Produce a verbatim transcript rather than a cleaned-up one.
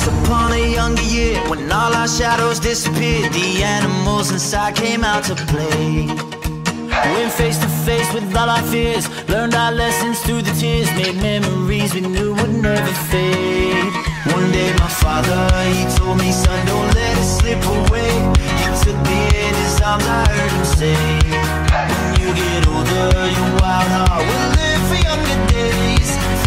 Once upon a younger year, when all our shadows disappeared, the animals inside came out to play. Went face to face with all our fears, learned our lessons through the tears, made memories we knew would never fade. One day my father, he told me, son, don't let it slip away. He took me in his arms, I heard him say, when you get older, your wild heart will live for younger days.